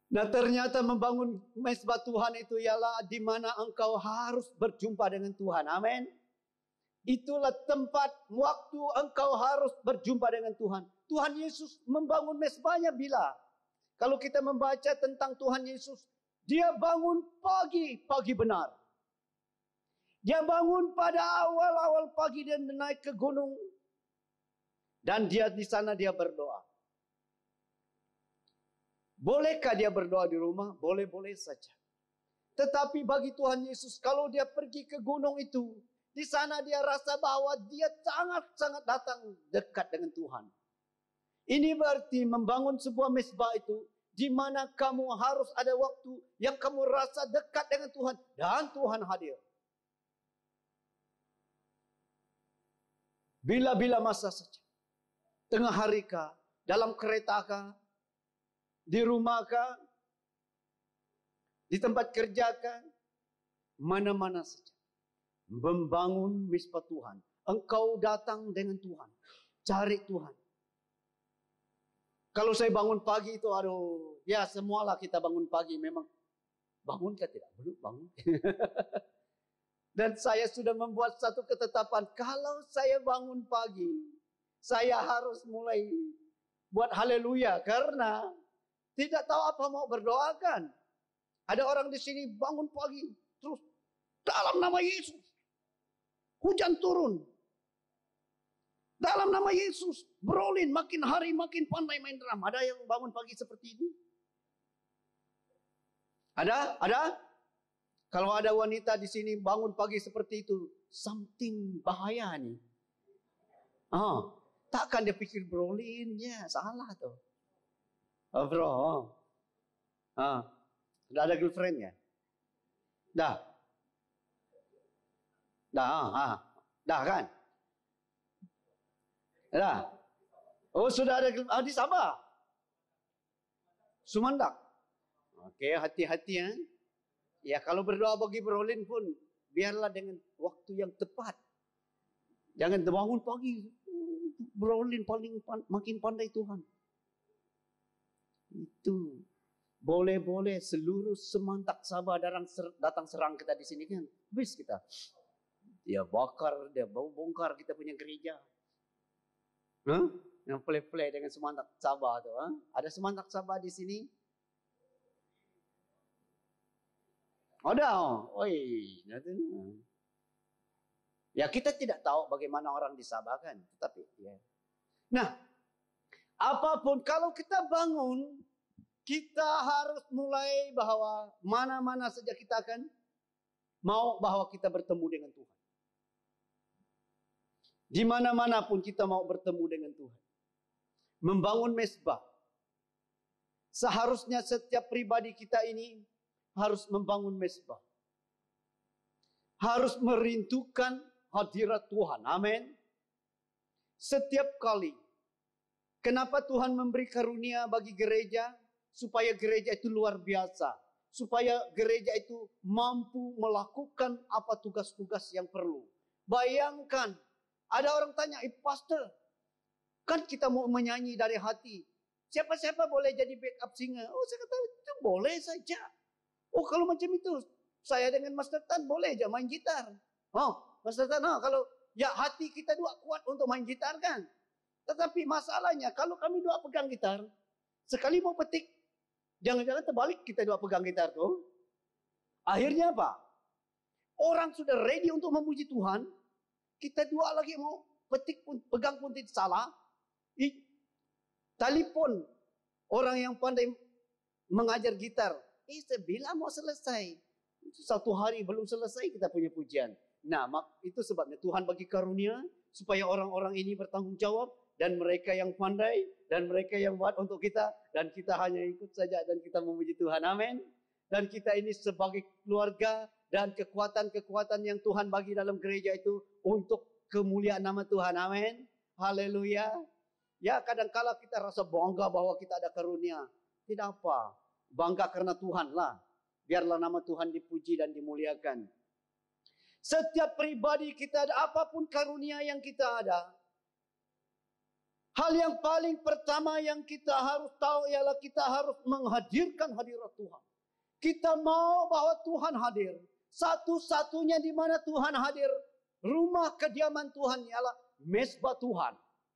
Nah, ternyata membangun mezbah Tuhan itu ialah di mana engkau harus berjumpa dengan Tuhan. Amin. Itulah tempat waktu engkau harus berjumpa dengan Tuhan. Tuhan Yesus membangun mezbahnya bila? Kalau kita membaca tentang Tuhan Yesus, dia bangun pagi benar. Dia bangun pada awal-awal pagi dan naik ke gunung. Dan dia di sana dia berdoa. Bolehkah dia berdoa di rumah? Boleh-boleh saja. Tetapi bagi Tuhan Yesus, kalau dia pergi ke gunung itu, di sana dia rasa bahwa dia sangat-sangat datang dekat dengan Tuhan. Ini berarti membangun sebuah mezbah itu, di mana kamu harus ada waktu yang kamu rasa dekat dengan Tuhan. Dan Tuhan hadir. Bila-bila masa saja. Tengah hari kah? Dalam kereta kah? Di rumah kah? Di tempat kerja kah? Mana-mana saja. Membangun mezbah Tuhan. Engkau datang dengan Tuhan. Cari Tuhan. Kalau saya bangun pagi itu, aduh, ya semualah kita bangun pagi. Memang bangun kah tidak? Belum bangun. Dan saya sudah membuat satu ketetapan. Kalau saya bangun pagi, saya harus mulai buat haleluya. Karena tidak tahu apa mau berdoakan. Ada orang di sini bangun pagi. Terus dalam nama Yesus. Hujan turun. Dalam nama Yesus. Berolin makin hari makin pandai main drum. Ada yang bangun pagi seperti ini? Ada? Ada? Kalau ada wanita di sini bangun pagi seperti itu. Something bahaya nih. Takkan dia pikir berolin. Ya salah tuh. Bro. Sudah ada girlfriend ya? Dah. Dah kan? Dah. Oh sudah ada di Sabah. Sumandak. Oke, hati-hati ya. Ya kalau berdoa bagi berolin pun biarlah dengan waktu yang tepat. Jangan bangun pagi berolin makin pandai Tuhan. Itu boleh-boleh seluruh Semantak Sabah datang serang kita di sini kan. Habis kita. Dia bongkar kita punya gereja. Yang play-play dengan Semantak Sabah tuh. Ada Semantak Sabah di sini? Ada. Ya kita tidak tahu bagaimana orang di Sabah kan. Tetapi ya. Nah, apapun kalau kita bangun, kita harus mulai bahwa mana-mana saja kita akan mau bahwa kita bertemu dengan Tuhan. Di mana-mana pun kita mau bertemu dengan Tuhan. Membangun mezbah. Seharusnya setiap pribadi kita ini harus membangun mezbah. Harus merindukan hadirat Tuhan. Amin. Setiap kali. Kenapa Tuhan memberi karunia bagi gereja? Supaya gereja itu luar biasa. Supaya gereja itu mampu melakukan apa tugas-tugas yang perlu. Bayangkan, ada orang tanya, pastor, kan kita mau menyanyi dari hati. Siapa-siapa boleh jadi backup singer? Oh, saya kata, itu boleh saja. Oh, kalau macam itu, saya dengan Master Tan boleh aja main gitar. Oh, Master Tan, kalau ya hati kita dua kuat untuk main gitar kan. Tetapi masalahnya, kalau kami dua pegang gitar, sekali mau petik, jangan-jangan terbalik kita dua pegang gitar tuh. Akhirnya apa? Orang sudah ready untuk memuji Tuhan. Kita dua lagi mau petik pun, pegang pun tidak salah. Telepon orang yang pandai mengajar gitar. Saya bilang mau selesai. Satu hari belum selesai kita punya pujian. Nah, itu sebabnya Tuhan bagi karunia. Supaya orang-orang ini bertanggung jawab. Dan mereka yang pandai. Dan mereka yang buat untuk kita. Dan kita hanya ikut saja. Dan kita memuji Tuhan. Amin. Dan kita ini sebagai keluarga. Dan kekuatan-kekuatan yang Tuhan bagi dalam gereja itu. Untuk kemuliaan nama Tuhan. Amin. Haleluya. Ya kadang-kala kita rasa bangga bahwa kita ada karunia. Tidak apa. Bangga karena Tuhan lah. Biarlah nama Tuhan dipuji dan dimuliakan. Setiap pribadi kita ada apapun karunia yang kita ada. Hal yang paling pertama yang kita harus tahu ialah kita harus menghadirkan hadirat Tuhan. Kita mau bahwa Tuhan hadir. Satu-satunya di mana Tuhan hadir, rumah kediaman Tuhan ialah mezbah Tuhan.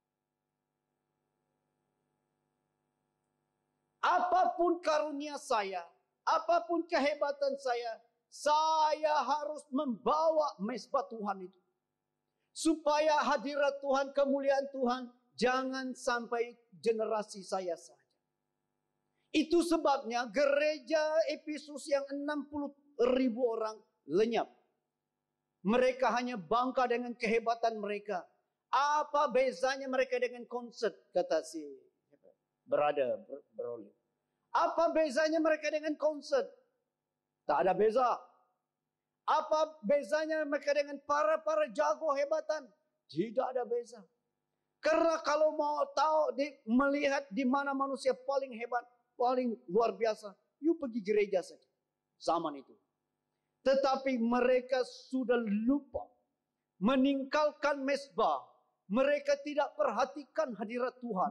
Apapun karunia saya, apapun kehebatan saya harus membawa mezbah Tuhan itu. Supaya hadirat Tuhan, kemuliaan Tuhan, jangan sampai generasi saya saja. Itu sebabnya gereja Efesus yang 60.000 orang lenyap. Mereka hanya bangga dengan kehebatan mereka. Apa bezanya mereka dengan konsert, kata si brother Broly. Apa bezanya mereka dengan konsert? Tak ada beza. Apa bezanya mereka dengan para jago hebatan? Tidak ada beza. Karena kalau mau tahu, melihat di mana manusia paling hebat, paling luar biasa, you pergi gereja saja. Zaman itu. Tetapi mereka sudah lupa meninggalkan mezbah. Mereka tidak perhatikan hadirat Tuhan.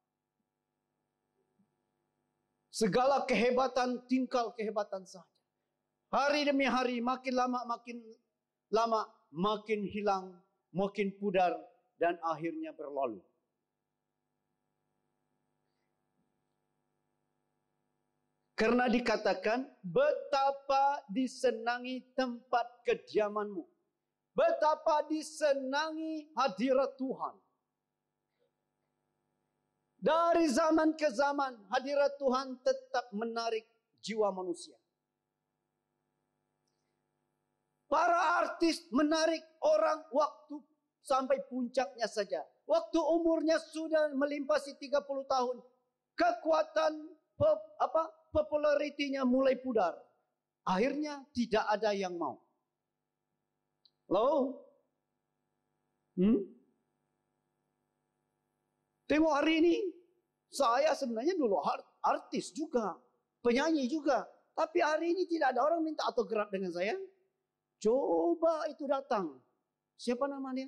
Segala kehebatan tinggal kehebatan saja. Hari demi hari, makin lama makin hilang, makin pudar, dan akhirnya berlalu. Karena dikatakan, betapa disenangi tempat kediamanmu. Betapa disenangi hadirat Tuhan. Dari zaman ke zaman, hadirat Tuhan tetap menarik jiwa manusia. Para artis menarik orang waktu sampai puncaknya saja. Waktu umurnya sudah melimpasi 30 tahun. Kekuatan popularitinya mulai pudar. Akhirnya tidak ada yang mau. Loh? Tengok hari ini. Saya sebenarnya dulu artis juga. Penyanyi juga. Tapi hari ini tidak ada orang minta autograf dengan saya. Coba itu datang. Siapa namanya?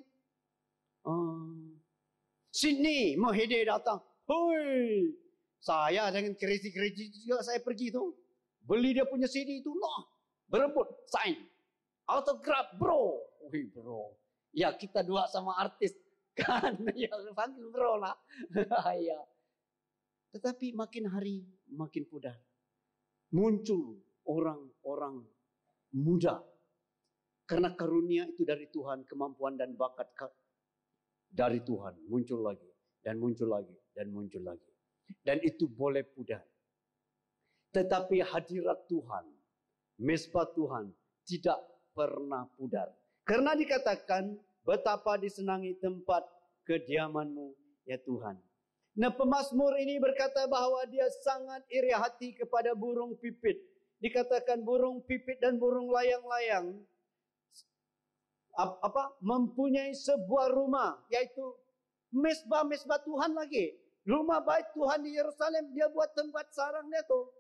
Sydney Mahede datang. Hoi, saya dengan crazy juga saya pergi itu. Beli dia punya CD itu. Berebut, sign. Autograf bro. Wih bro. Ya kita dua sama artis. Kan ya panggil bro lah. Ya. Tetapi makin hari makin pudar. Muncul orang-orang muda. Karena karunia itu dari Tuhan, kemampuan dan bakat dari Tuhan. Muncul lagi, dan muncul lagi, dan muncul lagi. Dan itu boleh pudar. Tetapi hadirat Tuhan, mezbah Tuhan, tidak pernah pudar. Karena dikatakan, betapa disenangi tempat kediamanmu, ya Tuhan. Nah, pemazmur ini berkata bahwa dia sangat iri hati kepada burung pipit. Dikatakan burung pipit dan burung layang-layang mempunyai sebuah rumah, yaitu mezbah Tuhan lagi. Rumah bait Tuhan di Yerusalem, dia buat tempat sarang dia tuh.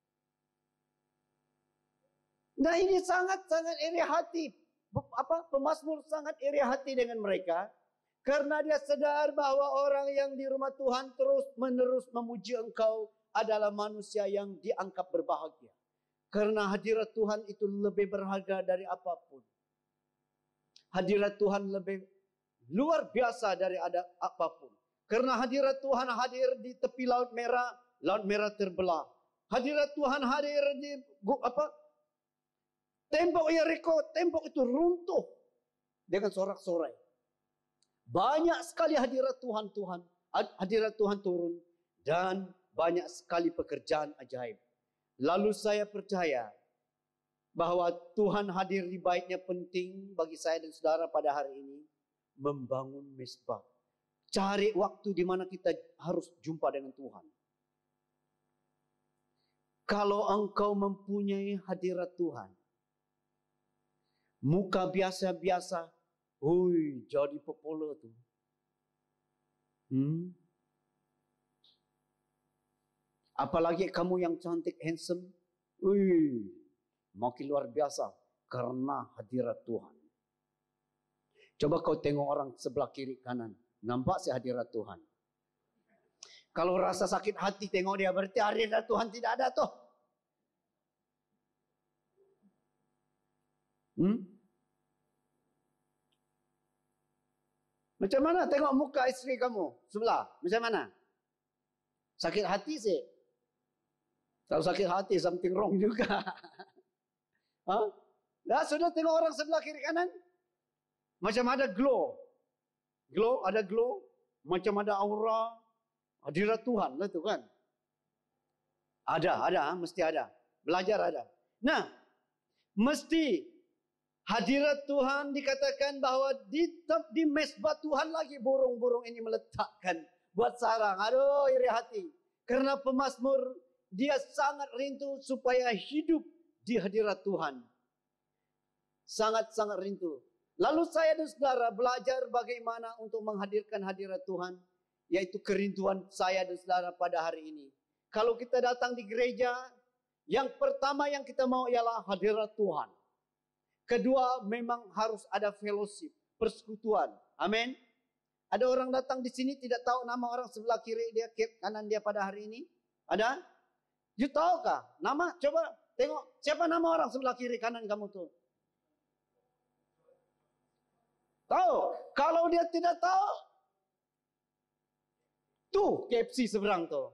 Nah, ini sangat-sangat iri hati. Pemazmur sangat iri hati dengan mereka. Karena dia sadar bahwa orang yang di rumah Tuhan terus-menerus memuji Engkau adalah manusia yang dianggap berbahagia. Karena hadirat Tuhan itu lebih berharga dari apapun. Hadirat Tuhan lebih luar biasa dari apapun. Karena hadirat Tuhan hadir di tepi Laut Merah terbelah. Hadirat Tuhan hadir di tembok Yeriko, tembok itu runtuh dengan sorak-sorai. Banyak sekali hadirat Tuhan turun dan banyak sekali pekerjaan ajaib. Lalu saya percaya bahwa Tuhan hadir di baitnya penting bagi saya dan saudara pada hari ini. Membangun mezbah. Cari waktu di mana kita harus jumpa dengan Tuhan. Kalau engkau mempunyai hadirat Tuhan. Muka biasa-biasa. Jadi populer tuh. Apalagi kamu yang cantik, handsome. Makin luar biasa karena hadirat Tuhan. Coba kau tengok orang sebelah kiri kanan. Nampak sih hadirat Tuhan. Kalau rasa sakit hati tengok dia, berarti hadirat Tuhan tidak ada toh. Macam mana tengok muka isteri kamu sebelah? Macam mana? Sakit hati sih. Kalau sakit hati something wrong juga. Sudah tengok orang sebelah kiri kanan? Macam ada glow. Ada glow. Macam ada aura. Hadirat Tuhan lah tu kan. Ada, mesti ada. Belajar ada. Nah, mesti hadirat Tuhan dikatakan bahawa di mesbah Tuhan lagi burung-burung ini meletakkan buat sarang. Aduh, iri hati. Karena pemazmur dia sangat rindu supaya hidup di hadirat Tuhan. Sangat-sangat rindu. Lalu saya dan saudara belajar bagaimana untuk menghadirkan hadirat Tuhan. Yaitu kerinduan saya dan saudara pada hari ini. Kalau kita datang di gereja, yang pertama yang kita mau ialah hadirat Tuhan. Kedua, memang harus ada fellowship, persekutuan. Amin. Ada orang datang di sini tidak tahu nama orang sebelah kiri dia, kanan dia pada hari ini? Ada? You tahukah? Nama? Coba tengok siapa nama orang sebelah kiri kanan kamu tuh? Tahu? Kalau dia tidak tahu, tuh KFC seberang tuh.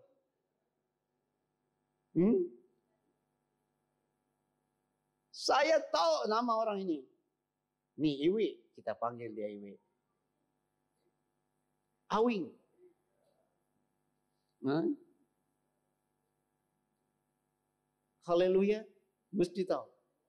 Saya tahu nama orang ini. Nih Iwi, kita panggil dia Iwi. Awing. Haleluya, mesti tahu.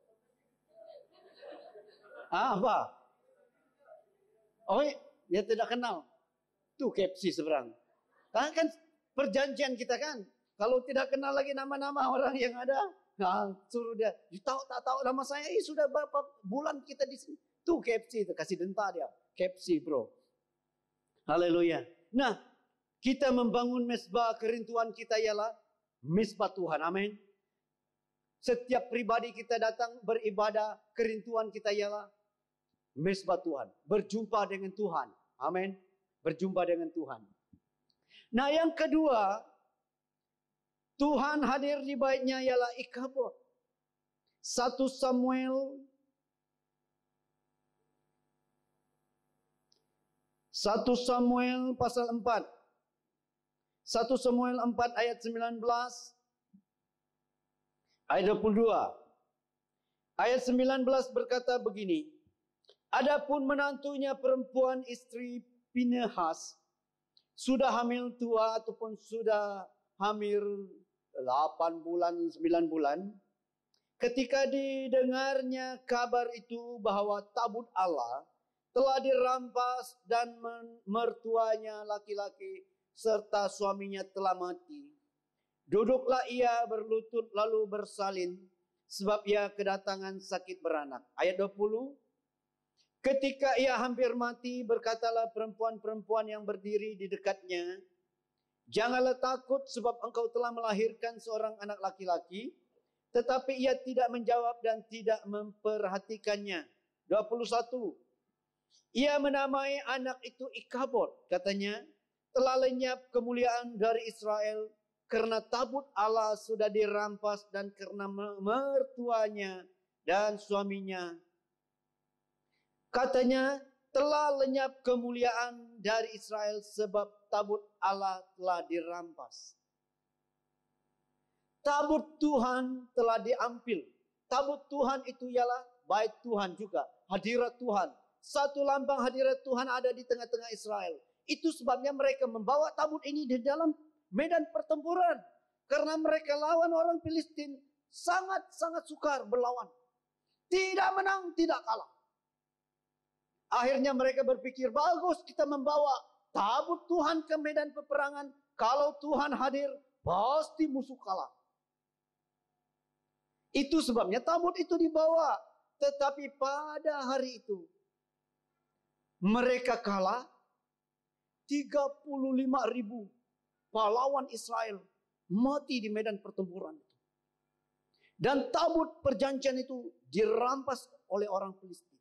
Apa? Oh, dia tidak kenal. Tuh KFC seberang. Kan perjanjian kita kan. Kalau tidak kenal lagi nama-nama orang yang ada, suruh dia, tahu tak tahu nama saya, sudah berapa bulan kita di sini. Tuh KFC itu kasih denta dia. KFC bro. Haleluya. Nah, kita membangun mesbah kerinduan kita ialah mesbah Tuhan. Amin. Setiap pribadi kita datang beribadah, kerinduan kita ialah mesbah Tuhan. Berjumpa dengan Tuhan. Amin. Berjumpa dengan Tuhan. Nah, yang kedua, Tuhan hadir di baitnya ialah ikabod. 1 Samuel 1 Samuel pasal 4. 1 Samuel 4 ayat 19. Ayat 22. Ayat 19 berkata begini. Adapun menantunya perempuan istri Pinehas sudah hamil tua ataupun sudah hamil 8 bulan, 9 bulan. Ketika didengarnya kabar itu bahwa tabut Allah telah dirampas dan mertuanya laki-laki serta suaminya telah mati. Duduklah ia berlutut lalu bersalin sebab ia kedatangan sakit beranak. Ayat 20. Ketika ia hampir mati, berkatalah perempuan-perempuan yang berdiri di dekatnya, janganlah takut sebab engkau telah melahirkan seorang anak laki-laki. Tetapi ia tidak menjawab dan tidak memperhatikannya. 21. Ia menamai anak itu Ikabod. Katanya, telah lenyap kemuliaan dari Israel karena tabut Allah sudah dirampas dan karena mertuanya dan suaminya. Katanya, telah lenyap kemuliaan dari Israel sebab tabut Allah telah dirampas. Tabut Tuhan telah diambil. Tabut Tuhan itu ialah bait Tuhan juga. Hadirat Tuhan. Satu lambang hadirat Tuhan ada di tengah-tengah Israel. Itu sebabnya mereka membawa tabut ini di dalam medan pertempuran. Karena mereka lawan orang Filistin. Sangat-sangat sukar berlawan. Tidak menang, tidak kalah. Akhirnya mereka berpikir, bagus kita membawa tabut Tuhan ke medan peperangan. Kalau Tuhan hadir, pasti musuh kalah. Itu sebabnya tabut itu dibawa. Tetapi pada hari itu, mereka kalah. 35.000 pahlawan Israel mati di medan pertempuran itu. Dan tabut perjanjian itu dirampas oleh orang Filistin.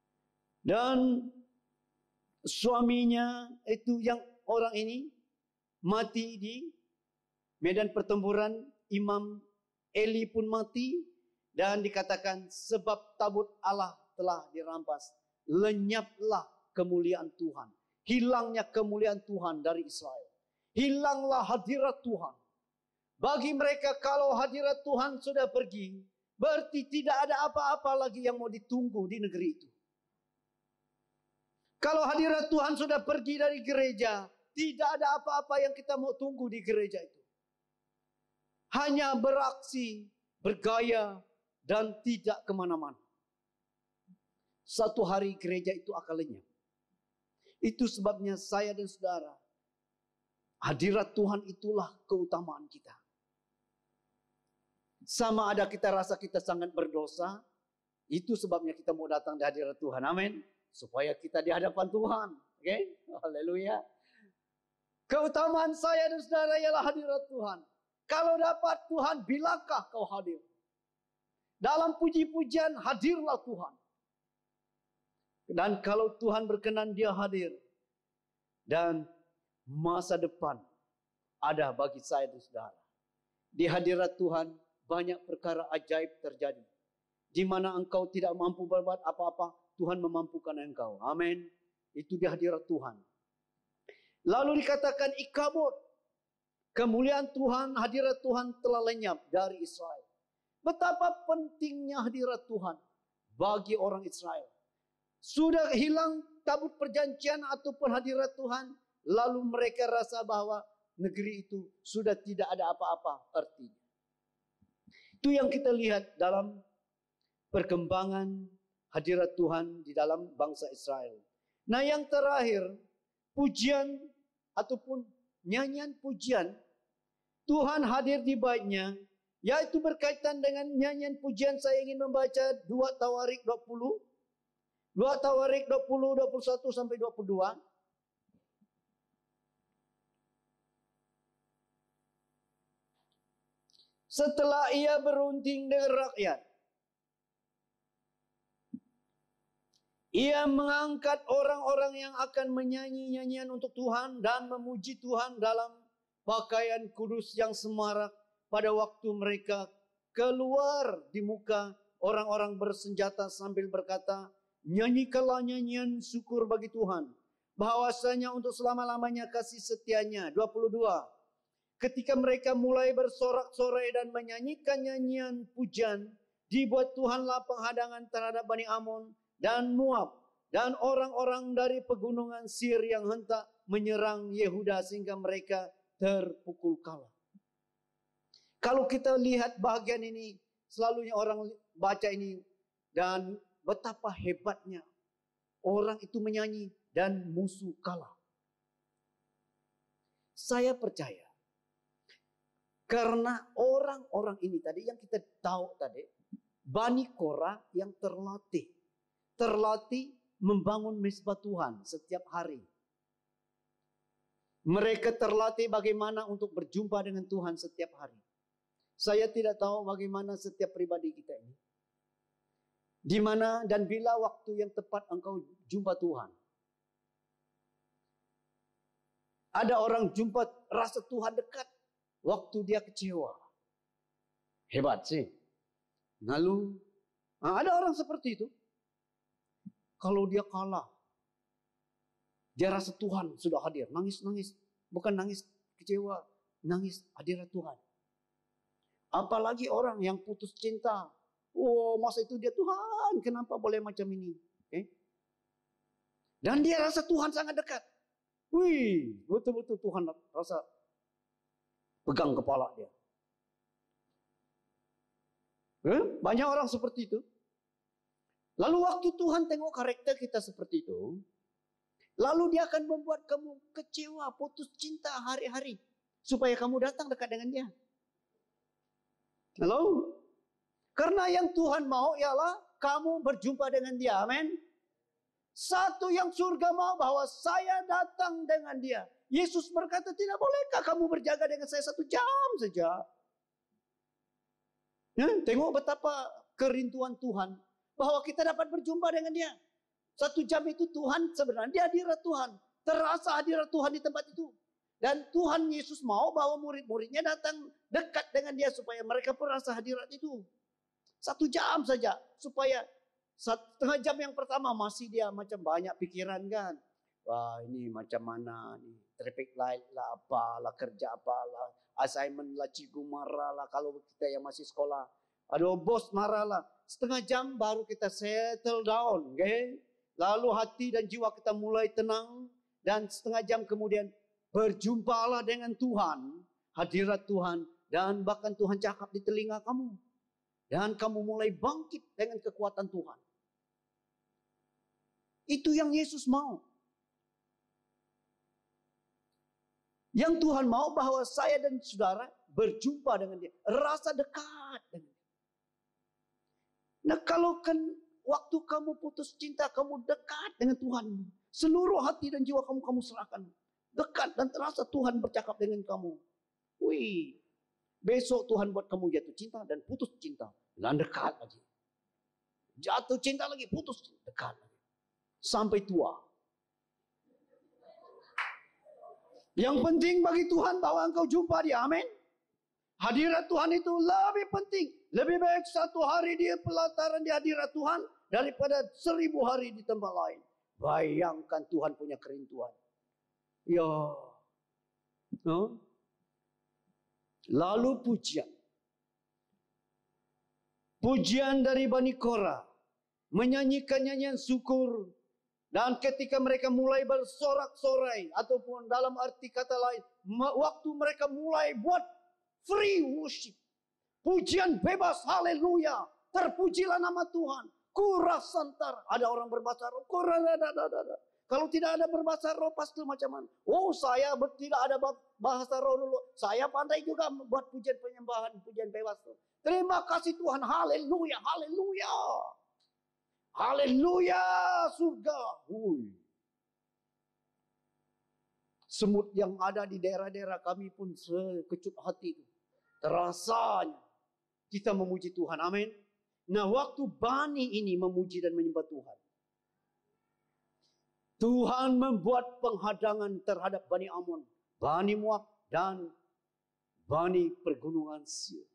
Dan suaminya itu yang orang ini mati di medan pertempuran, Imam Eli pun mati, dan dikatakan sebab tabut Allah telah dirampas, lenyaplah kemuliaan Tuhan. Hilangnya kemuliaan Tuhan dari Israel. Hilanglah hadirat Tuhan. Bagi mereka kalau hadirat Tuhan sudah pergi, berarti tidak ada apa-apa lagi yang mau ditunggu di negeri itu. Kalau hadirat Tuhan sudah pergi dari gereja, tidak ada apa-apa yang kita mau tunggu di gereja itu. Hanya beraksi, bergaya, dan tidak kemana-mana. Satu hari gereja itu akan lenyap. Itu sebabnya saya dan saudara, hadirat Tuhan itulah keutamaan kita. Sama ada kita rasa kita sangat berdosa, itu sebabnya kita mau datang di hadirat Tuhan. Amin. Supaya kita di hadapan Tuhan. Oke? Haleluya. Keutamaan saya dan saudara ialah hadirat Tuhan. Kalau dapat Tuhan, bilangkah kau hadir? Dalam puji-pujian hadirlah Tuhan. Dan kalau Tuhan berkenan dia hadir. Dan masa depan ada bagi saya dan saudara. Di hadirat Tuhan banyak perkara ajaib terjadi. Di mana engkau tidak mampu berbuat apa-apa, Tuhan memampukan engkau. Amin. Itu di hadirat Tuhan. Lalu dikatakan ikabut. Kemuliaan Tuhan, hadirat Tuhan telah lenyap dari Israel. Betapa pentingnya hadirat Tuhan bagi orang Israel. Sudah hilang tabut perjanjian ataupun hadirat Tuhan, lalu mereka rasa bahwa negeri itu sudah tidak ada apa-apa artinya. Itu yang kita lihat dalam perkembangan hadirat Tuhan di dalam bangsa Israel. Nah yang terakhir, pujian ataupun nyanyian pujian, Tuhan hadir di baitnya, yaitu berkaitan dengan nyanyian pujian. Saya ingin membaca 2 Tawarik 20. 2 Tawarik 20, 21 sampai 22. Setelah ia berunding dengan rakyat, ia mengangkat orang-orang yang akan menyanyi nyanyian untuk Tuhan dan memuji Tuhan dalam pakaian kudus yang semarak pada waktu mereka keluar di muka orang-orang bersenjata sambil berkata, nyanyikanlah nyanyian syukur bagi Tuhan, bahwasanya untuk selama-lamanya kasih setianya. 22. Ketika mereka mulai bersorak-sorai dan menyanyikan nyanyian pujian, dibuat Tuhanlah penghadangan terhadap Bani Amon dan Moab dan orang-orang dari pegunungan Sir yang hendak menyerang Yehuda sehingga mereka terpukul kalah. Kalau kita lihat bahagian ini, selalunya orang baca ini dan betapa hebatnya orang itu menyanyi dan musuh kalah. Saya percaya karena orang-orang ini tadi yang kita tahu tadi, Bani Korah yang terlatih membangun mezbah Tuhan setiap hari. Mereka terlatih bagaimana untuk berjumpa dengan Tuhan setiap hari. Saya tidak tahu bagaimana setiap pribadi kita ini. Di mana dan bila waktu yang tepat engkau jumpa Tuhan. Ada orang jumpa rasa Tuhan dekat, waktu dia kecewa. Hebat sih. Lalu ada orang seperti itu. Kalau dia kalah, dia rasa Tuhan sudah hadir. Nangis-nangis. Bukan nangis kecewa, nangis hadirat Tuhan. Apalagi orang yang putus cinta. Oh, masa itu dia, Tuhan kenapa boleh macam ini? Okay? Dan dia rasa Tuhan sangat dekat. Wih, betul-betul Tuhan rasa pegang kepala dia. Banyak orang seperti itu. Lalu waktu Tuhan tengok karakter kita seperti itu, lalu dia akan membuat kamu kecewa, putus cinta hari-hari. Supaya kamu datang dekat dengan dia. Halo? Karena yang Tuhan mau ialah kamu berjumpa dengan dia. Amin. Satu yang surga mau bahwa saya datang dengan dia. Yesus berkata, tidak bolehkah kamu berjaga dengan saya 1 jam saja? Tengok betapa kerinduan Tuhan. Bahwa kita dapat berjumpa dengan dia. 1 jam itu Tuhan sebenarnya, dia hadirat Tuhan. Terasa hadirat Tuhan di tempat itu. Dan Tuhan Yesus mau bahwa murid-muridnya datang dekat dengan dia supaya mereka pun rasa hadirat itu. 1 jam saja supaya 1,5 jam yang pertama masih dia macam banyak pikiran kan. Wah ini macam mana nih, traffic light lah, apalah, kerja apalah, assignment lah, cikgu marah lah kalau kita yang masih sekolah. Aduh bos marah lah. 1/2 jam baru kita settle down. Okay? Lalu hati dan jiwa kita mulai tenang. Dan 1/2 jam kemudian berjumpalah dengan Tuhan, hadirat Tuhan, dan bahkan Tuhan cakap di telinga kamu. Dan kamu mulai bangkit dengan kekuatan Tuhan. Itu yang Yesus mau. Yang Tuhan mau bahwa saya dan saudara berjumpa dengan dia. Rasa dekat dengan dia. Nah kalau kan waktu kamu putus cinta, kamu dekat dengan Tuhan. Seluruh hati dan jiwa kamu serahkan. Dekat dan terasa Tuhan bercakap dengan kamu. Wih, besok Tuhan buat kamu jatuh cinta dan putus cinta. Dan dekat lagi. Jatuh cinta lagi, putus dekat lagi. Sampai tua. Yang penting bagi Tuhan bahwa engkau jumpa dia. Amin. Hadirat Tuhan itu lebih penting. Lebih baik 1 hari dia pelataran di hadirat Tuhan daripada 1000 hari di tempat lain. Bayangkan Tuhan punya kerinduan. Ya. No? Lalu pujian. Pujian dari Bani Korah. Menyanyikan nyanyian syukur. Dan ketika mereka mulai bersorak-sorai. Ataupun dalam arti kata lain. Waktu mereka mulai buat free worship. Pujian bebas. Haleluya. Terpujilah nama Tuhan. Kurasantara. Ada orang berbahasa roh. Kalau tidak ada berbahasa roh, pasti macam mana? Oh, saya tidak ada bahasa roh dulu. Saya pandai juga buat pujian penyembahan, pujian bebas. Terima kasih Tuhan. Haleluya, haleluya. Haleluya, surga. Semut yang ada di daerah-daerah kami pun sekecut hati. Terasanya kita memuji Tuhan. Amin. Nah, waktu Bani ini memuji dan menyembah Tuhan. Tuhan membuat penghadangan terhadap Bani Amon, Bani Moab, dan Bani Pergunungan Seir.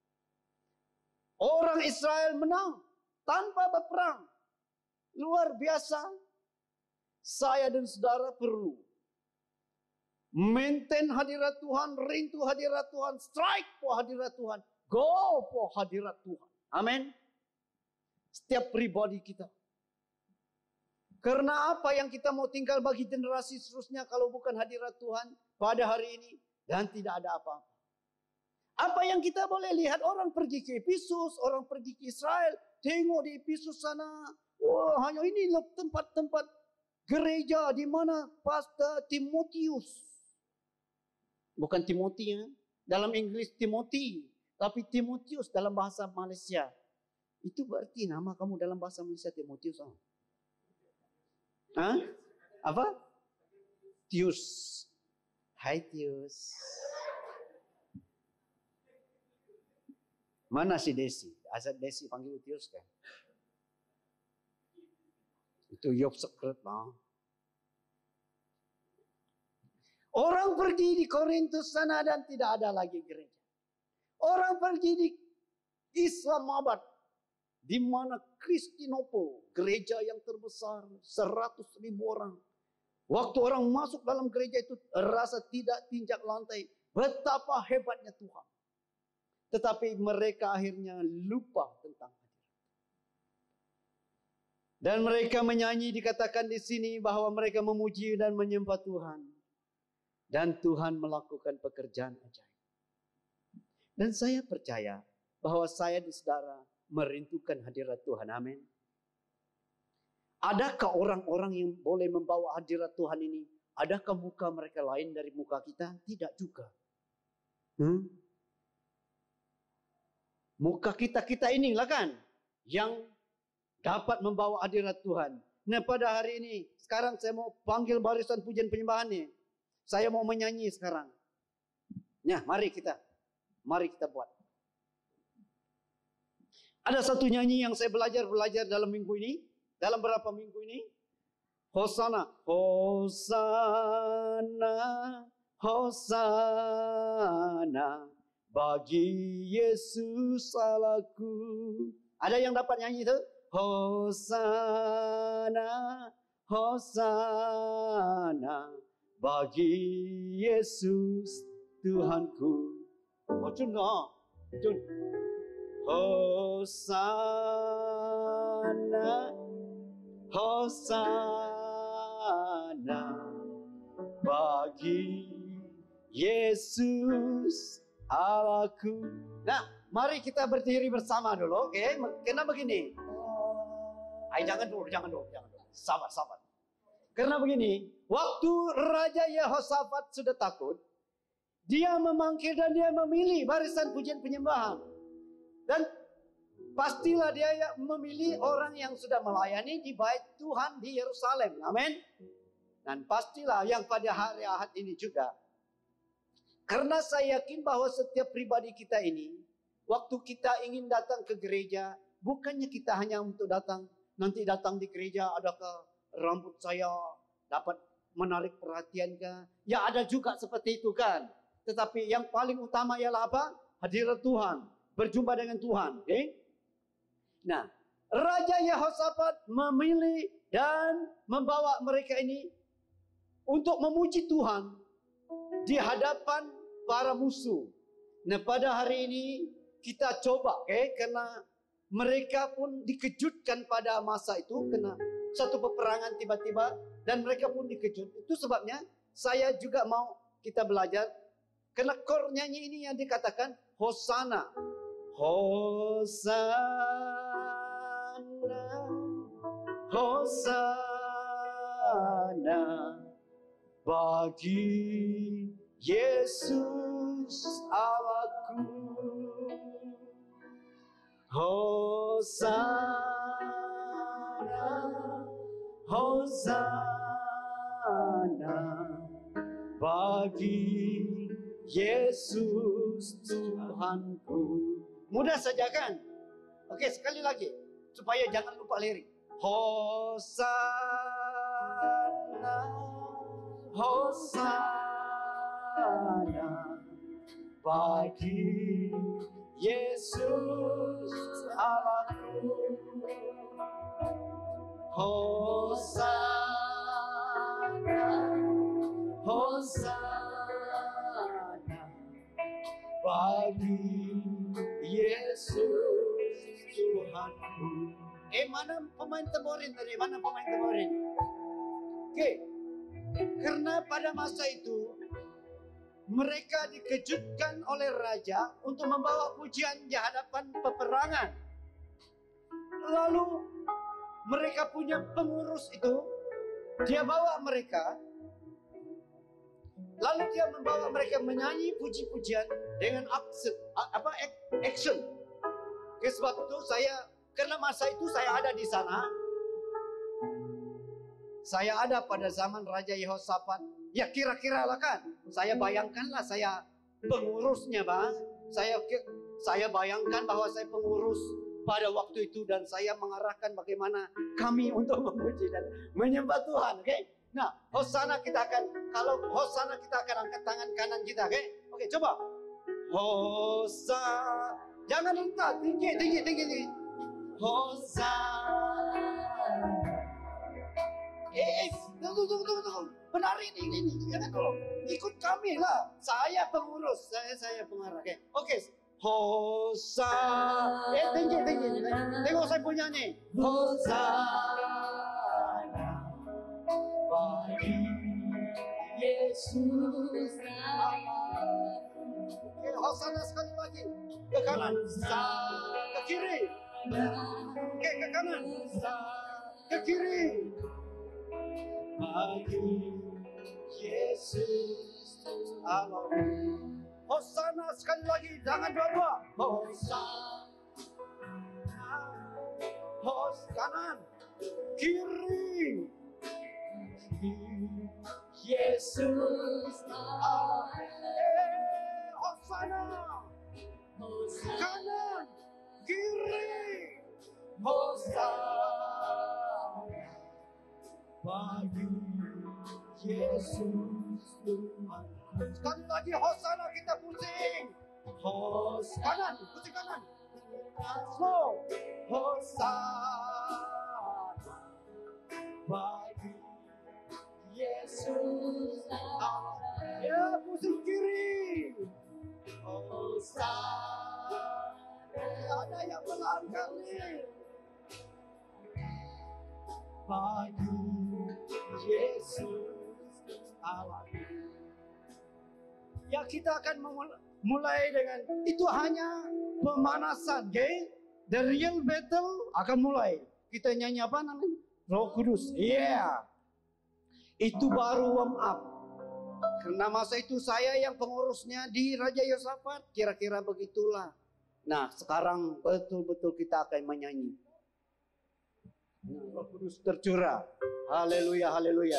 Orang Israel menang tanpa berperang. Luar biasa. Saya dan saudara perlu maintain hadirat Tuhan, rindu hadirat Tuhan, strike for hadirat Tuhan, go for hadirat Tuhan. Amin. Setiap pribadi kita. Karena apa yang kita mau tinggal bagi generasi seterusnya kalau bukan hadirat Tuhan pada hari ini dan tidak ada apa-apa. Apa yang kita boleh lihat, orang pergi ke Efesus, orang pergi ke Israel, tengok di Efesus sana, wah hanya ini tempat-tempat gereja di mana Pastor Timotius. Bukan Timothy ya. Dalam Inggris Timothy, tapi Timotius dalam bahasa Malaysia. Itu berarti nama kamu dalam bahasa Malaysia Timotius. Hah? Apa? Tius. Hai Tius. Mana si Desi? Asal Desi panggil Tius kan? Itu Yob secret lah. Orang pergi di Korintus sana dan tidak ada lagi gereja. Orang pergi di Islamabad, di mana Kristinopol, gereja yang terbesar, 100.000 orang. Waktu orang masuk dalam gereja itu rasa tidak tinjak lantai. Betapa hebatnya Tuhan. Tetapi mereka akhirnya lupa tentang hadirat. Dan mereka menyanyi, dikatakan di sini bahwa mereka memuji dan menyembah Tuhan. Dan Tuhan melakukan pekerjaan ajaib. Dan saya percaya bahwa saya dan saudara merindukan hadirat Tuhan. Amin. Adakah orang-orang yang boleh membawa hadirat Tuhan ini? Adakah muka mereka lain dari muka kita? Tidak juga. Muka kita inilah kan yang dapat membawa hadirat Tuhan. Nah pada hari ini, sekarang saya mau panggil barisan pujian penyembahan nih. Saya mau menyanyi sekarang. Nah mari kita buat. Ada satu nyanyi yang saya belajar dalam minggu ini. Dalam berapa minggu ini? Hosana. Hosana. Hosana bagi Yesus Allahku. Ada yang dapat nyanyi itu? Hosana, Hosana bagi Yesus Tuhanku. Oh, Jun, Jun. Hosana, Hosana bagi Yesus Allahku. Nah, mari kita berdiri bersama dulu, oke? Karena begini. Jangan dulu. Sabar. Karena begini, waktu Raja Yehosafat sudah takut, dia memanggil dan dia memilih barisan pujian penyembahan. Dan pastilah dia memilih orang yang sudah melayani di bait Tuhan di Yerusalem. Amin. Dan pastilah yang pada hari Ahad ini juga. Karena saya yakin bahwa setiap pribadi kita ini, waktu kita ingin datang ke gereja, bukannya kita hanya untuk datang, nanti datang di gereja, adakah rambut saya dapat menarik perhatian kah? Ya ada juga seperti itu kan. Tetapi yang paling utama ialah apa? Hadirat Tuhan, berjumpa dengan Tuhan. Okay? Nah, Raja Yehosafat memilih dan membawa mereka ini untuk memuji Tuhan di hadapan para musuh. Nah, pada hari ini kita coba, karena mereka pun dikejutkan pada masa itu, kena satu peperangan tiba-tiba dan mereka pun dikejut. Itu sebabnya saya juga mau kita belajar, karena kor nyanyi ini yang dikatakan Hosana. Hosana, Hosana bagi Yesus Allahku. Hosana, Hosana bagi Yesus Tuhanku. Mudah saja kan? Oke, sekali lagi supaya jangan lupa lirik. Hosana, Hosana bagi Yesus Allahku. Hosana, Hosana bagi Yesus Tuhanku. Mana pemain tamborin tadi? Mana pemain tamborin? Oke. Karena pada masa itu mereka dikejutkan oleh raja untuk membawa pujian di hadapan peperangan. Lalu mereka punya pengurus itu, dia bawa mereka, lalu dia membawa mereka menyanyi puji-pujian dengan action. Oke, sebab itu karena masa itu saya ada di sana. Saya ada pada zaman Raja Yehosafat. Ya kira-kira lah kan. Saya bayangkanlah saya pengurusnya bang. Saya bayangkan bahwa saya pengurus pada waktu itu. Dan saya mengarahkan bagaimana kami untuk memuji dan menyembah Tuhan. Oke? Nah, Hosana kita akan angkat tangan kanan kita. Oke, coba. Hosana. Jangan minta tinggi. Hosana. Tunggu. Benar ini. Jangan dulu. Ikut kami lah. Saya pengurus. Saya pengarah. Oke. Hosana. Tinggi. Tengok saya punya nih. Hosana bagi Yesus. Oke, Hosana sekali lagi. Ke kanan. Ke kiri. Oke, ke kanan. Ke kiri. Bagi Yesus Allah. Hosana sekali lagi, jangan dua-dua. Hosana, kiri. Yesus Allah. Hosana, kanan, kiri. Hosana bagi Yesus Tuhan. Sekali lagi Hosana kita pusing. Kanan, pusing kanan. Slow. Hosana bagi Yesus. Ya, pusing kiri. Hosana. Ada yang melangkah nih. Bagi Yesus Allah. Ya, kita akan mulai dengan itu hanya pemanasan, okay? The real battle akan mulai. Kita nyanyi apa namanya? Roh Kudus. Yeah. Itu baru warm up. Karena masa itu saya yang pengurusnya di Raja Yosafat. Kira-kira begitulah. Nah, sekarang betul-betul kita akan menyanyi. Roh Kudus tercurah. Haleluya, haleluya.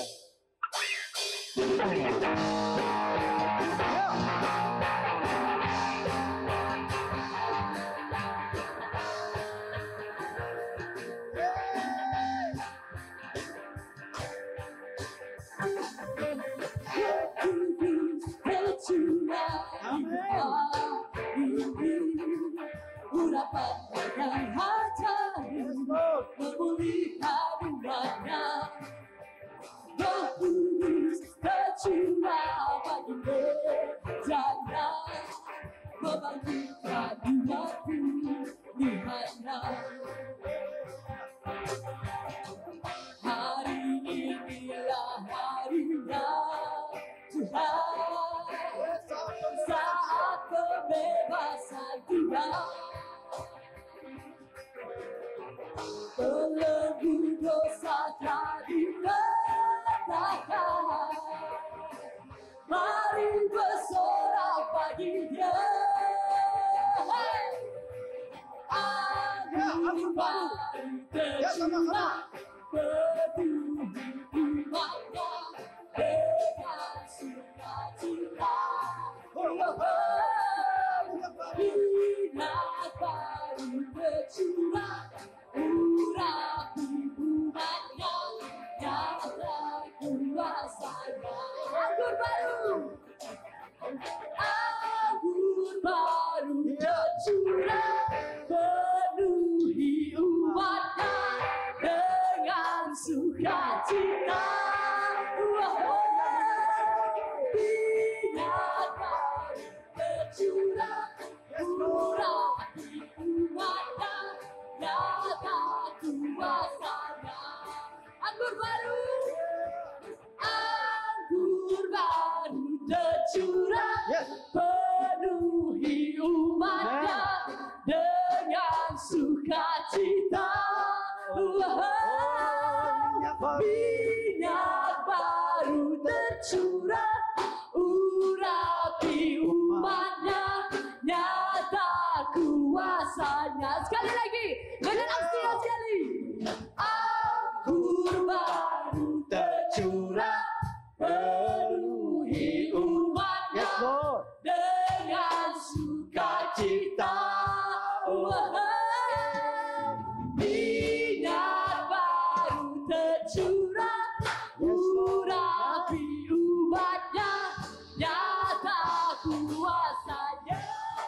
Hari inilah harinya Tuhan, saat kebebasan tiba. Belenggu dosa telah diletakkan. Mari bersorak bagi Dia. Anggur baru tercurah, bertubuh umatnya dengan sukacita. Minat baru tercurah, urapi umatnya, nyata kuasanya. Anggur baru tercurah, penuhi umatnya dengan sukacita. Minat baru tercurah, urapi umatnya, nyata kuasanya. Anggur baru tercurah, penuhi umatnya dengan sukacita. Minyak baru tercurah, urapi umatnya, nyata kuasanya. Sekali lagi dengan aksi sekali. Anggur baru tercurah, penuhi umatnya dengan sukacita. Minyak baru tercurah, urapi umatnya, nyata kuasanya.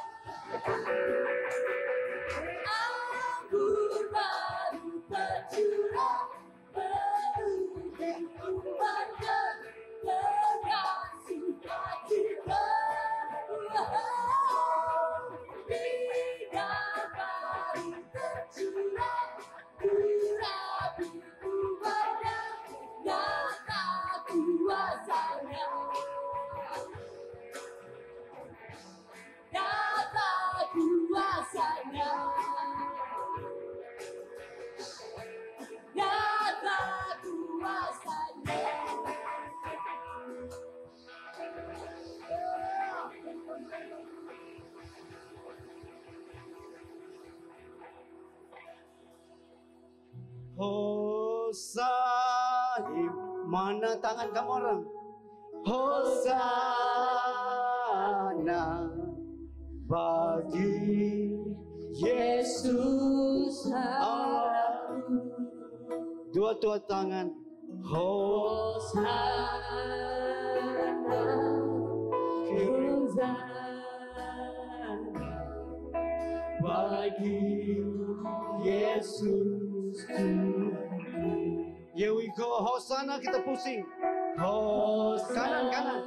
Anggur baru tercurah, penuhi umatnya dengan sukacita. Minyak baru tercurah, urapi umatnya, nyata kuasanya. Nyata kuasanya. Nyata kuasanya. Hosana, mana tangan kamu orang? Hosana bagi Yesus Allah. Dua tangan. Bagi Yesus Tuhan. Here we go. Hosana kita pusing. Hosana. Kanan.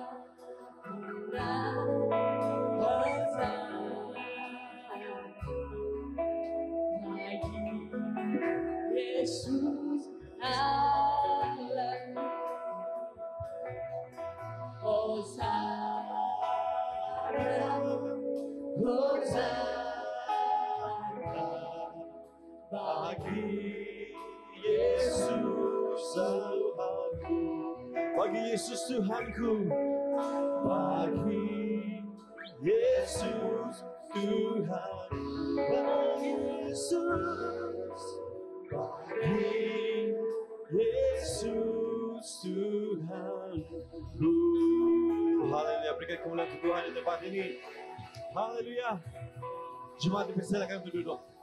Yesus Allah. Hosana bagi Yesus Tuhanku, bagi Yesus Tuhanku, bagi Yesus Tuhan, bagi Yesus, bagi Yesus Tuhanku. Haleluya, berikan kemuliaan Tuhan di tempat ini. Haleluya. Jemaat dipersilakan untuk duduk.